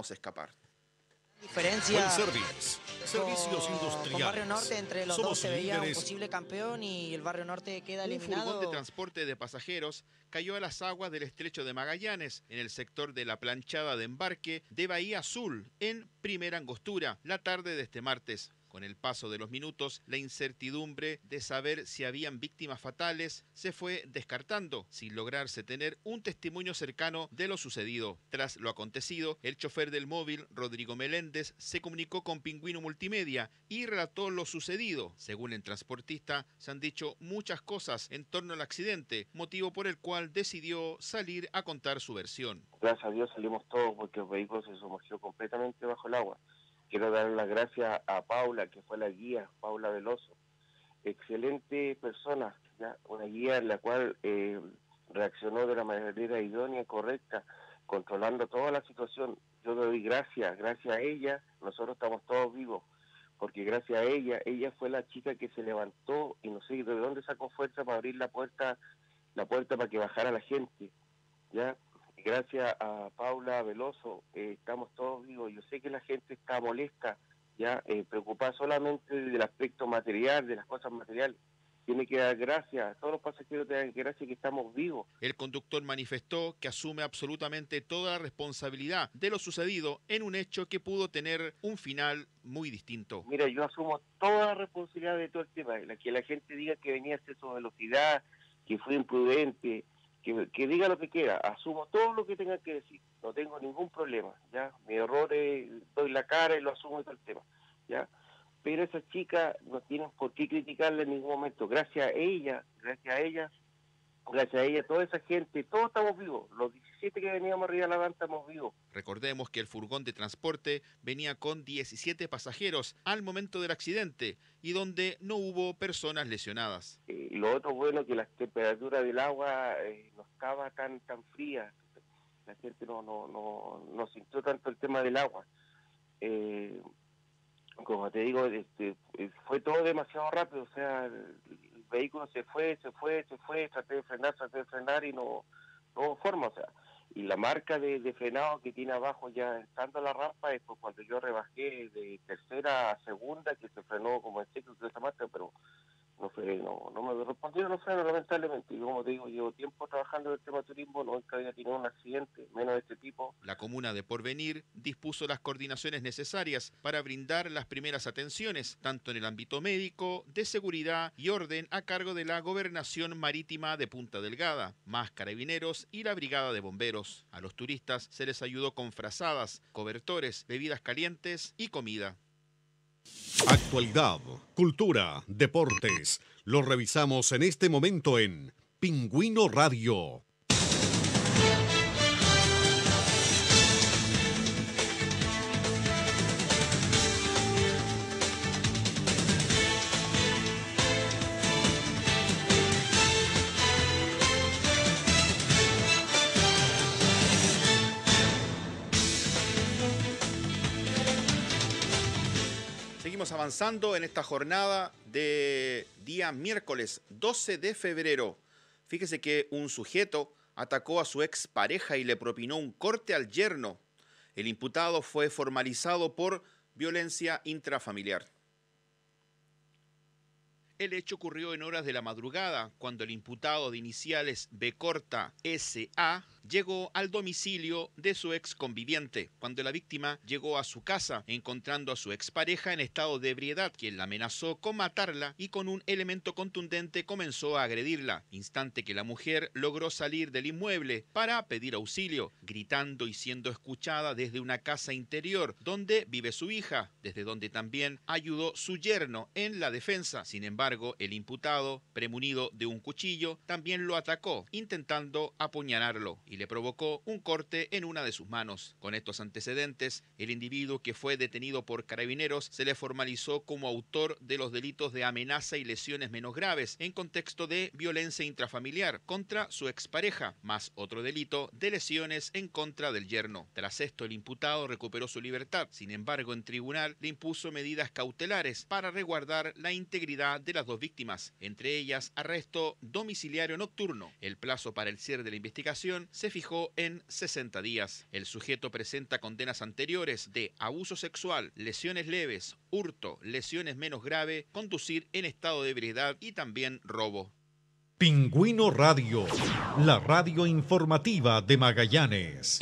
logramos escapar. Diferencia Buen service. Servicios industriales. con Barrio Norte, entre los Somos dos se veía un líderes. posible campeón y el Barrio Norte queda Un eliminado. furgón de transporte de pasajeros cayó a las aguas del estrecho de Magallanes, en el sector de la planchada de embarque de Bahía Azul, en Primera Angostura, la tarde de este martes. Con el paso de los minutos, la incertidumbre de saber si habían víctimas fatales se fue descartando, sin lograrse tener un testimonio cercano de lo sucedido. Tras lo acontecido, el chofer del móvil, Rodrigo Meléndez, se comunicó con Pingüino Multimedia y relató lo sucedido. Según el transportista, se han dicho muchas cosas en torno al accidente, motivo por el cual decidió salir a contar su versión. Gracias a Dios salimos todos porque el vehículo se sumergió completamente bajo el agua. Quiero dar las gracias a Paula, que fue la guía, Paula Veloso. Excelente persona, ¿ya? Una guía en la cual reaccionó de la manera idónea y correcta, controlando toda la situación. Yo le doy gracias a ella, nosotros estamos todos vivos, porque gracias a ella fue la chica que se levantó y no sé de dónde sacó fuerza para abrir la puerta para que bajara la gente, ¿ya? Gracias a Paula Veloso, estamos todos vivos. Yo sé que la gente está molesta, ya preocupada solamente del aspecto material, de las cosas materiales. Tiene que dar gracias, todos los pasajeros te dan gracias que estamos vivos. El conductor manifestó que asume absolutamente toda la responsabilidad de lo sucedido en un hecho que pudo tener un final muy distinto. Mira, yo asumo toda la responsabilidad de todo el tema. Que la gente diga que venía a exceso de velocidad, que fue imprudente, que diga lo que quiera, asumo todo lo que tenga que decir, no tengo ningún problema, ¿ya? Mis errores, doy la cara y lo asumo y todo el tema, ¿ya? Pero esa chica no tienen por qué criticarla en ningún momento, gracias a ella, toda esa gente, todos estamos vivos, los 17 que veníamos arriba de la van estamos vivos. Recordemos que el furgón de transporte venía con 17 pasajeros al momento del accidente y donde no hubo personas lesionadas. Y lo otro bueno que la temperatura del agua no estaba tan fría, la gente no sintió tanto el tema del agua. Como te digo, fue todo demasiado rápido, o sea, el vehículo se fue, traté de frenar y no hubo forma, o sea, y la marca de frenado que tiene abajo ya estando a la rampa es pues cuando yo rebajé de tercera a segunda, que se frenó como en seco de esa marca, pero no me respondieron los frenos, lamentablemente. Y como te digo, llevo tiempo trabajando en el tema turismo, nunca había tenido un accidente, menos de este tipo. La comuna de Porvenir dispuso las coordinaciones necesarias para brindar las primeras atenciones, tanto en el ámbito médico, de seguridad y orden a cargo de la Gobernación Marítima de Punta Delgada, más carabineros y la Brigada de Bomberos. A los turistas se les ayudó con frazadas, cobertores, bebidas calientes y comida. Actualidad, cultura, deportes. Lo revisamos en este momento en Pingüino Radio. Seguimos avanzando en esta jornada de día miércoles 12 de febrero. Fíjese que un sujeto atacó a su expareja y le propinó un corte al yerno. El imputado fue formalizado por violencia intrafamiliar. El hecho ocurrió en horas de la madrugada, cuando el imputado de iniciales B corta S.A. llegó al domicilio de su ex conviviente, cuando la víctima llegó a su casa, encontrando a su expareja en estado de ebriedad, quien la amenazó con matarla y con un elemento contundente comenzó a agredirla, instante que la mujer logró salir del inmueble para pedir auxilio, gritando y siendo escuchada desde una casa interior, donde vive su hija, desde donde también ayudó su yerno en la defensa. Sin embargo, el imputado, premunido de un cuchillo, también lo atacó, intentando apuñalarlo, y le provocó un corte en una de sus manos. Con estos antecedentes, el individuo que fue detenido por carabineros se le formalizó como autor de los delitos de amenaza y lesiones menos graves en contexto de violencia intrafamiliar contra su expareja, más otro delito de lesiones en contra del yerno. Tras esto, el imputado recuperó su libertad. Sin embargo, en tribunal le impuso medidas cautelares para resguardar la integridad de las dos víctimas, entre ellas arresto domiciliario nocturno. El plazo para el cierre de la investigación se fijó en 60 días. El sujeto presenta condenas anteriores de abuso sexual, lesiones leves, hurto, lesiones menos graves, conducir en estado de ebriedad y también robo. Pingüino Radio, la radio informativa de Magallanes.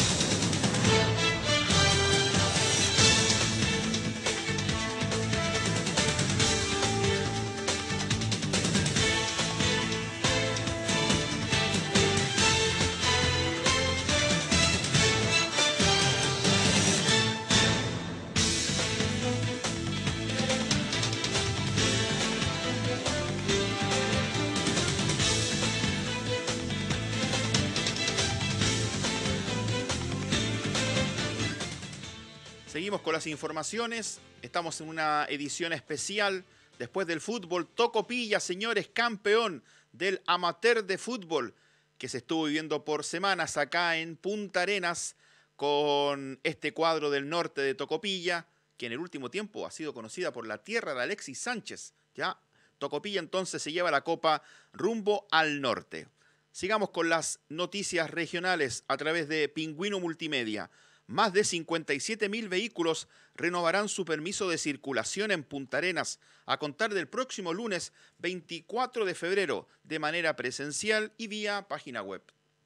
Seguimos con las informaciones, estamos en una edición especial después del fútbol. Tocopilla, señores, campeón del amateur de fútbol que se estuvo viviendo por semanas acá en Punta Arenas con este cuadro del norte de Tocopilla, que en el último tiempo ha sido conocida por la tierra de Alexis Sánchez. Ya Tocopilla entonces se lleva la copa rumbo al norte. Sigamos con las noticias regionales a través de Pingüino Multimedia. Más de 57.000 vehículos renovarán su permiso de circulación en Punta Arenas a contar del próximo lunes 24 de febrero de manera presencial y vía página web.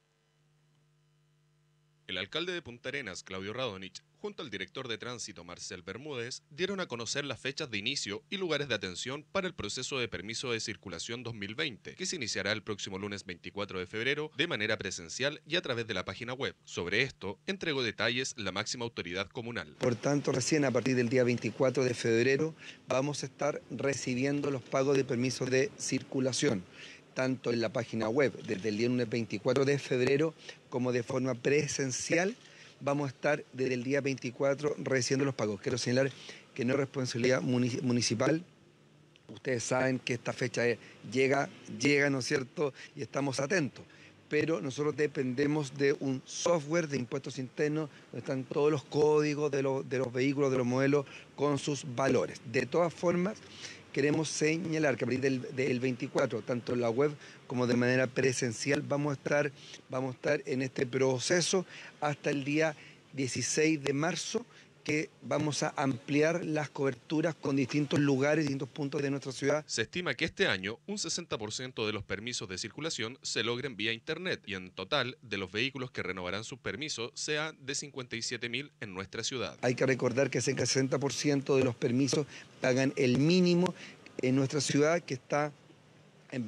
El alcalde de Punta Arenas, Claudio Radonich, junto al director de tránsito, Marcel Bermúdez, dieron a conocer las fechas de inicio y lugares de atención para el proceso de permiso de circulación 2020, que se iniciará el próximo lunes 24 de febrero de manera presencial y a través de la página web. Sobre esto, entregó detalles la máxima autoridad comunal. Por tanto, recién a partir del día 24 de febrero vamos a estar recibiendo los pagos de permisos de circulación, tanto en la página web desde el día lunes 24 de febrero como de forma presencial. Vamos a estar desde el día 24 recibiendo los pagos. Quiero señalar que no es responsabilidad municipal. Ustedes saben que esta fecha llega, ¿no es cierto? Y estamos atentos. Pero nosotros dependemos de un software de impuestos internos donde están todos los códigos de los vehículos, de los modelos con sus valores. De todas formas, queremos señalar que a partir del 24, tanto en la web como de manera presencial, vamos a estar en este proceso hasta el día 16 de marzo, que vamos a ampliar las coberturas con distintos lugares, distintos puntos de nuestra ciudad. Se estima que este año un 60% de los permisos de circulación se logren vía internet y en total de los vehículos que renovarán sus permisos sea de 57.000 en nuestra ciudad. Hay que recordar que cerca del 60% de los permisos pagan el mínimo en nuestra ciudad, que está en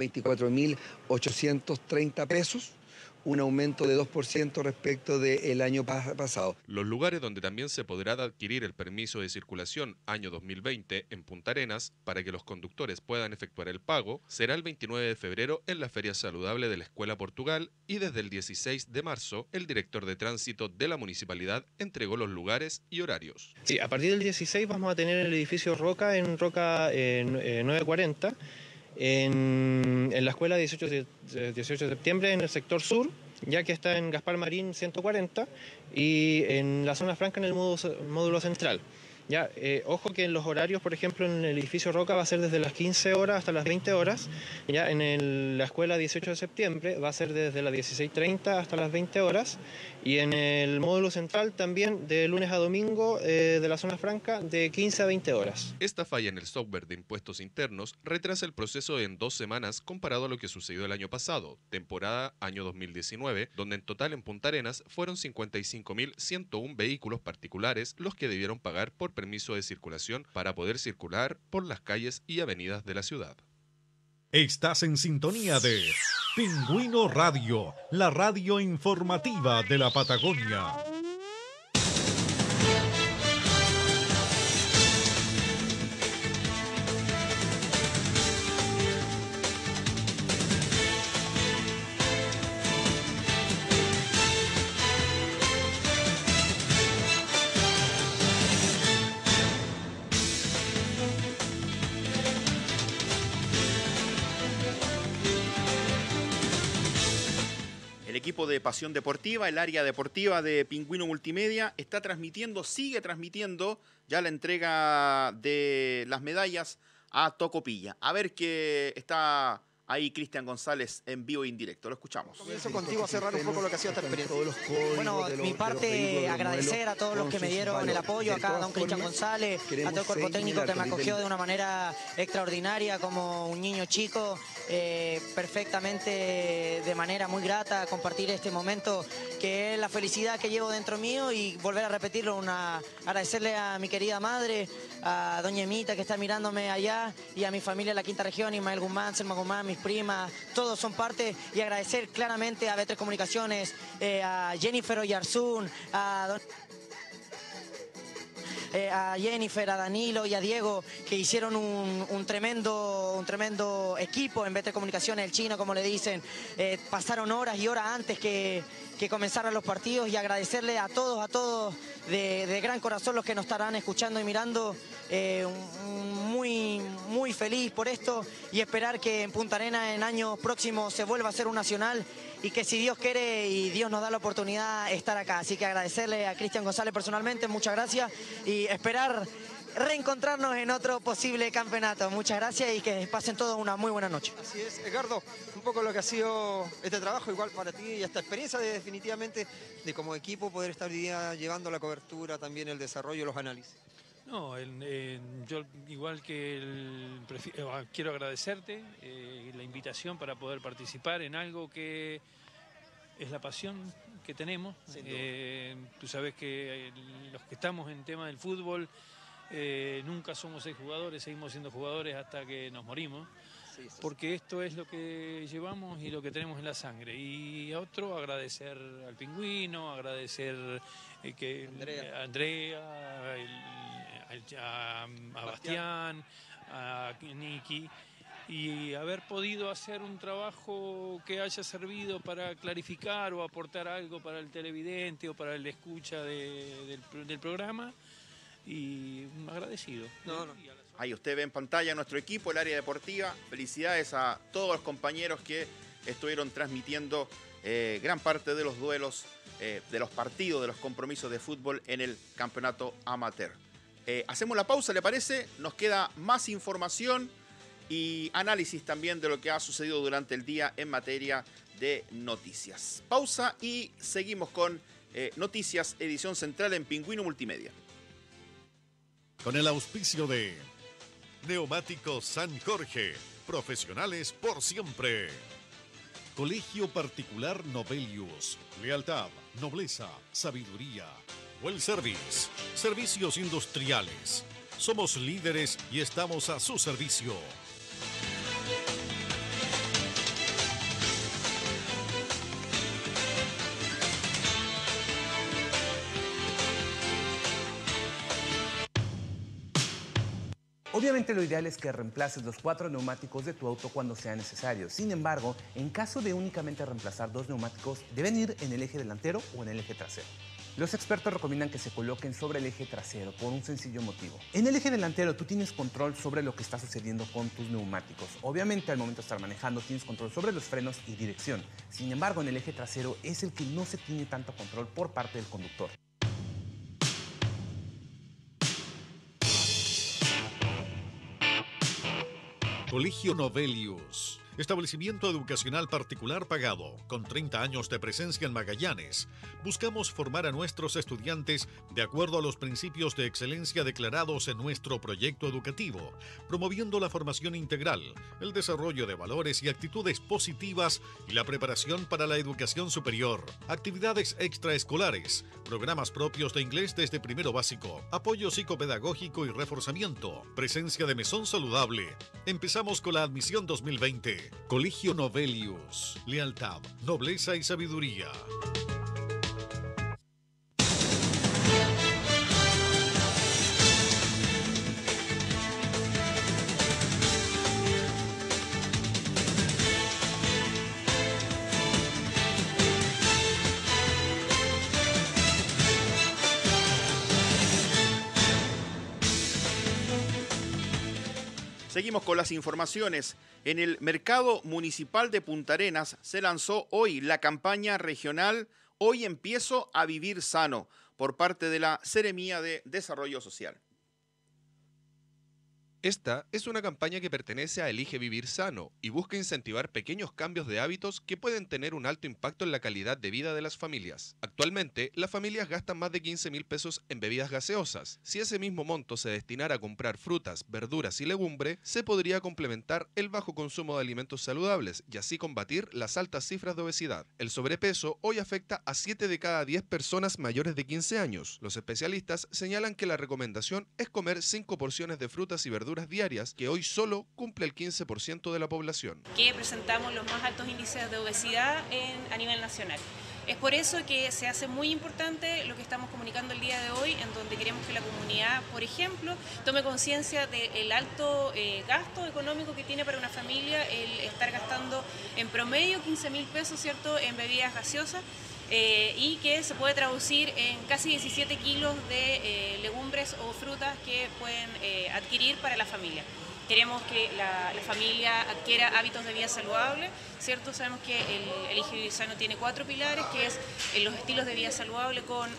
24.830 pesos. Un aumento de 2% respecto del año pasado. Los lugares donde también se podrá adquirir el permiso de circulación año 2020 en Punta Arenas para que los conductores puedan efectuar el pago será el 29 de febrero en la Feria Saludable de la Escuela Portugal y desde el 16 de marzo el director de tránsito de la municipalidad entregó los lugares y horarios. Sí, a partir del 16 vamos a tener el edificio Roca en Roca 940. En la escuela 18 de septiembre en el sector sur, ya que está en Gaspar Marín 140, y en la zona franca en el módulo central. Ya, ojo que en los horarios, por ejemplo, en el edificio Roca va a ser desde las 15 horas hasta las 20 horas. Ya en la escuela 18 de septiembre va a ser desde las 16:30 hasta las 20 horas. Y en el módulo central también de lunes a domingo de la zona franca de 15 a 20 horas. Esta falla en el software de impuestos internos retrasa el proceso en 2 semanas comparado a lo que sucedió el año pasado, temporada año 2019, donde en total en Punta Arenas fueron 55.101 vehículos particulares los que debieron pagar por permiso de circulación para poder circular por las calles y avenidas de la ciudad. Estás en sintonía de Pingüino Radio, la radio informativa de la Patagonia. El equipo de Pasión Deportiva, el área deportiva de Pingüino Multimedia, está transmitiendo, sigue transmitiendo ya la entrega de las medallas a Tocopilla. A ver qué está ahí Cristian González en vivo e indirecto. Lo escuchamos. Comienzo contigo a cerrar un poco lo que ha sido esta experiencia. Bueno, mi parte, agradecer a todos los que me dieron el apoyo, acá a don Cristian González, a todo el cuerpo técnico que me acogió de una manera extraordinaria, como un niño chico, perfectamente, de manera muy grata, compartir este momento, que es la felicidad que llevo dentro mío, y volver a repetirlo, agradecerle a mi querida madre, a doña Emita, que está mirándome allá, y a mi familia de la Quinta Región, Ismael Guzmán, Selma Guzmán, mis primas, todos son parte, y agradecer claramente a B3 Comunicaciones, a Jennifer Oyarzún, a Jennifer, a Danilo y a Diego, que hicieron un tremendo equipo en B3 Comunicaciones, el chino, como le dicen. Pasaron horas y horas antes que comenzaran los partidos, y agradecerle a todos de gran corazón los que nos estarán escuchando y mirando. Muy feliz por esto, y esperar que en Punta Arenas en años próximos se vuelva a hacer un nacional, y que si Dios quiere y Dios nos da la oportunidad, estar acá. Así que agradecerle a Cristian González personalmente, muchas gracias, y esperar reencontrarnos en otro posible campeonato. Muchas gracias y que pasen todos una muy buena noche. Así es, Edgardo, un poco lo que ha sido este trabajo igual para ti y esta experiencia definitivamente de como equipo poder estar hoy día llevando la cobertura, también el desarrollo, los análisis. No, yo igual que quiero agradecerte la invitación para poder participar en algo que es la pasión que tenemos. Tú sabes que los que estamos en tema del fútbol nunca somos exjugadores, seguimos siendo jugadores hasta que nos morimos. Porque esto es lo que llevamos y lo que tenemos en la sangre. Y a otro, agradecer al Pingüino, agradecer a Andrea, a Bastián, a Niki, y haber podido hacer un trabajo que haya servido para clarificar o aportar algo para el televidente o para el escucha del programa, y agradecido. Ahí usted ve en pantalla nuestro equipo, el área deportiva. Felicidades a todos los compañeros que estuvieron transmitiendo gran parte de los duelos, de los partidos, de los compromisos de fútbol en el campeonato amateur. Hacemos la pausa, ¿le parece? Nos queda más información y análisis también de lo que ha sucedido durante el día en materia de noticias. Pausa y seguimos con Noticias Edición Central en Pingüino Multimedia. Con el auspicio de Neumáticos San Jorge, profesionales por siempre. Colegio Particular Novelius, lealtad, nobleza, sabiduría. Well Service, servicios industriales. Somos líderes y estamos a su servicio. Obviamente lo ideal es que reemplaces los 4 neumáticos de tu auto cuando sea necesario. Sin embargo, en caso de únicamente reemplazar 2 neumáticos, deben ir en el eje delantero o en el eje trasero. Los expertos recomiendan que se coloquen sobre el eje trasero por un sencillo motivo. En el eje delantero tú tienes control sobre lo que está sucediendo con tus neumáticos. Obviamente al momento de estar manejando tienes control sobre los frenos y dirección. Sin embargo, en el eje trasero es el que no se tiene tanto control por parte del conductor. Colegio Novelius, establecimiento educacional particular pagado, con 30 años de presencia en Magallanes. Buscamos formar a nuestros estudiantes de acuerdo a los principios de excelencia declarados en nuestro proyecto educativo, promoviendo la formación integral, el desarrollo de valores y actitudes positivas y la preparación para la educación superior, actividades extraescolares, programas propios de inglés desde primero básico, apoyo psicopedagógico y reforzamiento, presencia de mesón saludable. Empezamos con la admisión 2020. Colegio Novelius, lealtad, nobleza y sabiduría. Seguimos con las informaciones. En el mercado municipal de Punta Arenas se lanzó hoy la campaña regional Hoy empiezo a vivir sano por parte de la Seremía de Desarrollo Social. Esta es una campaña que pertenece a Elige Vivir Sano y busca incentivar pequeños cambios de hábitos que pueden tener un alto impacto en la calidad de vida de las familias. Actualmente, las familias gastan más de 15.000 pesos en bebidas gaseosas. Si ese mismo monto se destinara a comprar frutas, verduras y legumbre, se podría complementar el bajo consumo de alimentos saludables y así combatir las altas cifras de obesidad. El sobrepeso hoy afecta a 7 de cada 10 personas mayores de 15 años. Los especialistas señalan que la recomendación es comer 5 porciones de frutas y verduras diarias, que hoy solo cumple el 15% de la población. Que presentamos los más altos índices de obesidad a nivel nacional. Es por eso que se hace muy importante lo que estamos comunicando el día de hoy, en donde queremos que la comunidad, por ejemplo, tome conciencia del alto gasto económico que tiene para una familia el estar gastando en promedio 15.000 pesos, ¿cierto?, en bebidas gaseosas. Y que se puede traducir en casi 17 kilos de legumbres o frutas que pueden adquirir para la familia. Queremos que la familia adquiera hábitos de vida saludable, ¿cierto? Sabemos que el Elige Vivir Sano tiene 4 pilares, que es los estilos de vida saludable con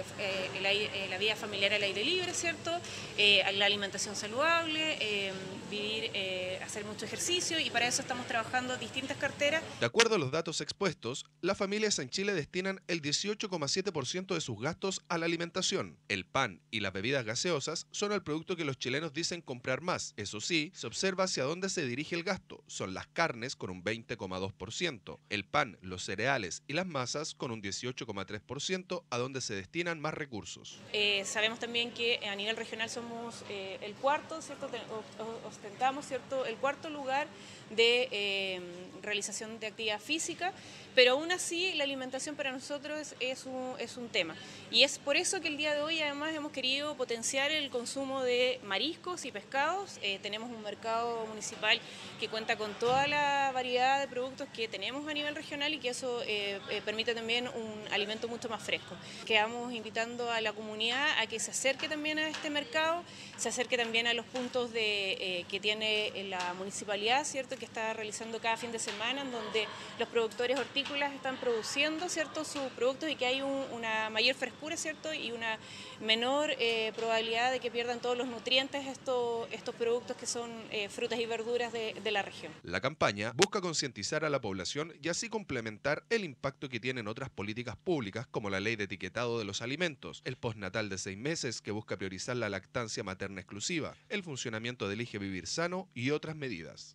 la vida familiar al aire libre, ¿cierto? La alimentación saludable, hacer mucho ejercicio, y para eso estamos trabajando distintas carteras. De acuerdo a los datos expuestos, las familias en Chile destinan el 18,7% de sus gastos a la alimentación. El pan y las bebidas gaseosas son el producto que los chilenos dicen comprar más. Eso sí, se observa hacia dónde se dirige el gasto. Son las carnes con un 20,2%, el pan, los cereales y las masas con un 18,3%, a donde se destinan más recursos. Sabemos también que a nivel regional somos el cuarto, ¿cierto? Ostentamos, ¿cierto?, el cuarto lugar de realización de actividad física, pero aún así la alimentación para nosotros es un tema. Y es por eso que el día de hoy además hemos querido potenciar el consumo de mariscos y pescados. Tenemos un mercado municipal que cuenta con toda la variedad de productos que tenemos a nivel regional, y que eso permite también un alimento mucho más fresco. Quedamos invitando a la comunidad a que se acerque también a este mercado, se acerque también a los puntos que tiene la municipalidad, ¿cierto?, que está realizando cada fin de semana, en donde los productores hortícolas están produciendo, ¿cierto?, sus productos, y que hay una mayor frescura, ¿cierto?, y una menor probabilidad de que pierdan todos los nutrientes estos productos que son frutas y verduras de la región. La campaña busca concientizar a la población y así complementar el impacto que tienen otras políticas públicas, como la ley de etiquetado de los alimentos, el postnatal de 6 meses que busca priorizar la lactancia materna exclusiva, el funcionamiento de Elige Vivir Sano y otras medidas.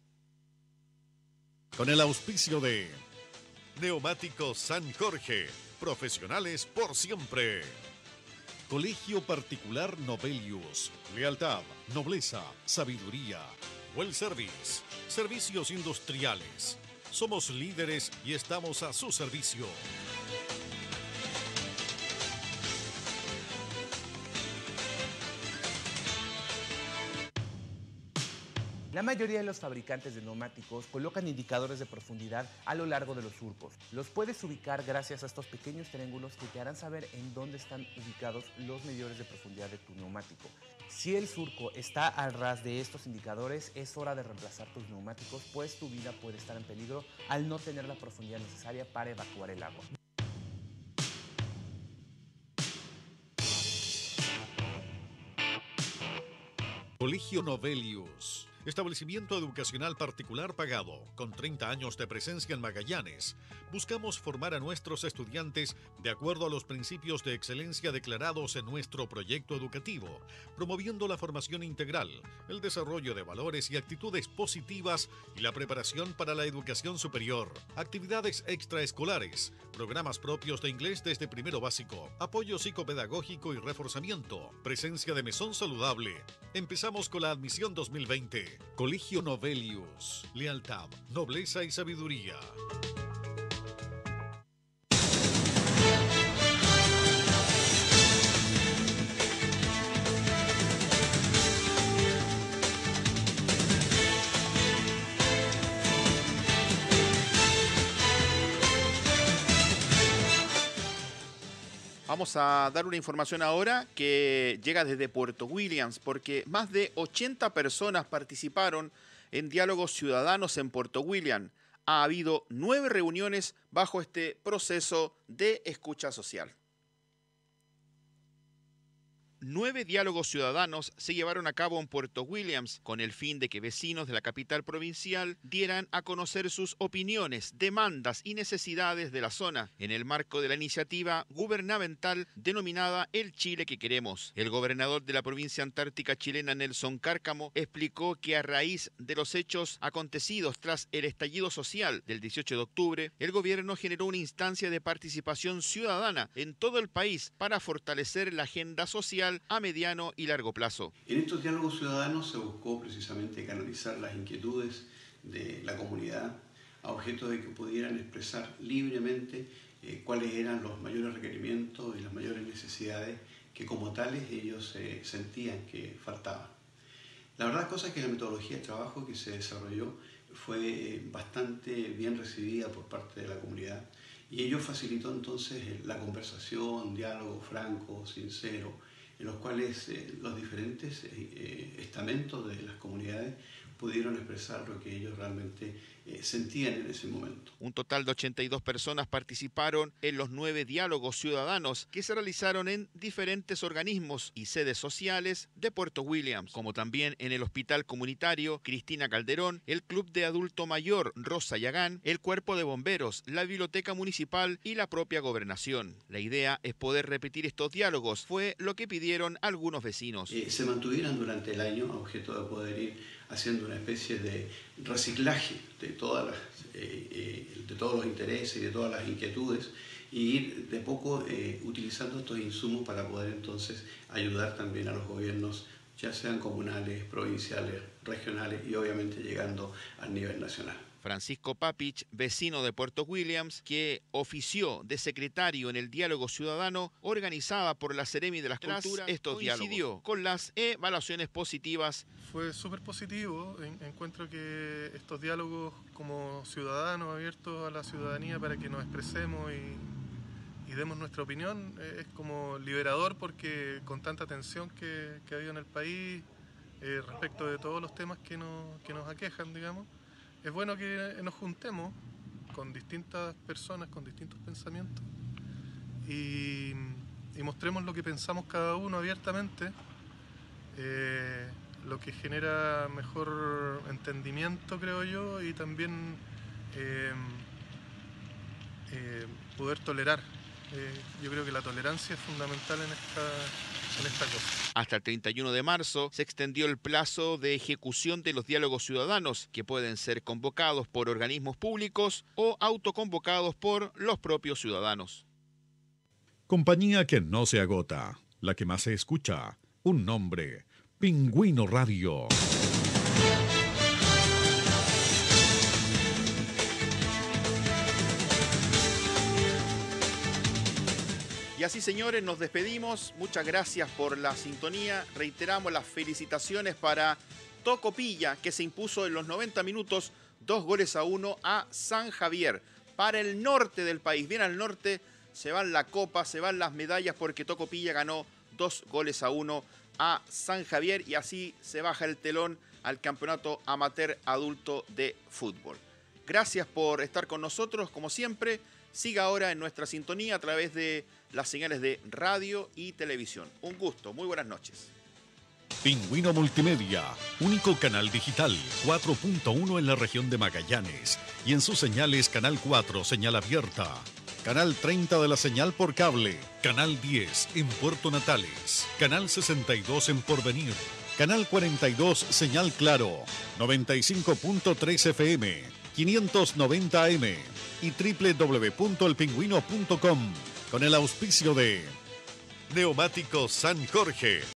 Con el auspicio de Neumáticos San Jorge, profesionales por siempre. Colegio Particular Novelius, lealtad, nobleza, sabiduría. Well Service, servicios industriales. Somos líderes y estamos a su servicio. La mayoría de los fabricantes de neumáticos colocan indicadores de profundidad a lo largo de los surcos. Los puedes ubicar gracias a estos pequeños triángulos que te harán saber en dónde están ubicados los medidores de profundidad de tu neumático. Si el surco está al ras de estos indicadores, es hora de reemplazar tus neumáticos, pues tu vida puede estar en peligro al no tener la profundidad necesaria para evacuar el agua. Colegio Novelius, establecimiento educacional particular pagado, con 30 años de presencia en Magallanes. Buscamos formar a nuestros estudiantes de acuerdo a los principios de excelencia declarados en nuestro proyecto educativo, promoviendo la formación integral, el desarrollo de valores y actitudes positivas y la preparación para la educación superior, actividades extraescolares, programas propios de inglés desde primero básico, apoyo psicopedagógico y reforzamiento, presencia de mesón saludable. Empezamos con la admisión 2020. Colegio Novelius, lealtad, nobleza y sabiduría. Vamos a dar una información ahora que llega desde Puerto Williams, porque más de 80 personas participaron en diálogos ciudadanos en Puerto Williams. Ha habido 9 reuniones bajo este proceso de escucha social. 9 diálogos ciudadanos se llevaron a cabo en Puerto Williams con el fin de que vecinos de la capital provincial dieran a conocer sus opiniones, demandas y necesidades de la zona en el marco de la iniciativa gubernamental denominada El Chile que queremos. El gobernador de la provincia antártica chilena, Nelson Cárcamo, explicó que a raíz de los hechos acontecidos tras el estallido social del 18 de octubre, el gobierno generó una instancia de participación ciudadana en todo el país para fortalecer la agenda social a mediano y largo plazo. En estos diálogos ciudadanos se buscó precisamente canalizar las inquietudes de la comunidad a objeto de que pudieran expresar libremente cuáles eran los mayores requerimientos y las mayores necesidades que como tales ellos sentían que faltaban. La verdad cosa es que la metodología de trabajo que se desarrolló fue bastante bien recibida por parte de la comunidad y ello facilitó entonces la conversación, diálogo franco, sincero, en los cuales los diferentes estamentos de las comunidades pudieron expresar lo que ellos realmente sentían en ese momento. Un total de 82 personas participaron en los 9 diálogos ciudadanos que se realizaron en diferentes organismos y sedes sociales de Puerto Williams, como también en el Hospital Comunitario Cristina Calderón, el Club de Adulto Mayor Rosa Yagán, el Cuerpo de Bomberos, la Biblioteca Municipal y la propia Gobernación. La idea es poder repetir estos diálogos, fue lo que pidieron algunos vecinos. Se mantuvieran durante el año a objeto de poder ir haciendo una especie de reciclaje de todos los intereses y de todas las inquietudes y ir de poco utilizando estos insumos para poder entonces ayudar también a los gobiernos, ya sean comunales, provinciales, regionales y obviamente llegando al nivel nacional. Francisco Papich, vecino de Puerto Williams, que ofició de secretario en el diálogo ciudadano organizada por la Seremi de las Culturas, estos coincidió con las evaluaciones positivas. Fue súper positivo, encuentro que estos diálogos como ciudadanos abiertos a la ciudadanía para que nos expresemos y demos nuestra opinión es como liberador porque con tanta tensión que ha habido en el país respecto de todos los temas que nos aquejan, digamos. Es bueno que nos juntemos con distintas personas, con distintos pensamientos y mostremos lo que pensamos cada uno abiertamente, lo que genera mejor entendimiento, creo yo, y también poder tolerar. Yo creo que la tolerancia es fundamental en esta cosa. Hasta el 31 de marzo se extendió el plazo de ejecución de los diálogos ciudadanos, que pueden ser convocados por organismos públicos o autoconvocados por los propios ciudadanos. Compañía que no se agota, la que más se escucha. Un nombre, Pingüino Radio. Y así, señores, nos despedimos. Muchas gracias por la sintonía. Reiteramos las felicitaciones para Tocopilla, que se impuso en los 90 minutos 2-1 a San Javier. Para el norte del país, bien al norte, se van la copa, se van las medallas porque Tocopilla ganó 2-1 a San Javier y así se baja el telón al campeonato amateur adulto de fútbol. Gracias por estar con nosotros, como siempre. Siga ahora en nuestra sintonía a través de las señales de radio y televisión. Un gusto, muy buenas noches. Pingüino Multimedia, único canal digital 4.1 en la región de Magallanes y en sus señales Canal 4, señal abierta, Canal 30 de la señal por cable, Canal 10 en Puerto Natales, Canal 62 en Porvenir, Canal 42 señal claro, 95.3 FM, 590 AM y www.elpingüino.com con el auspicio de Neumáticos San Jorge.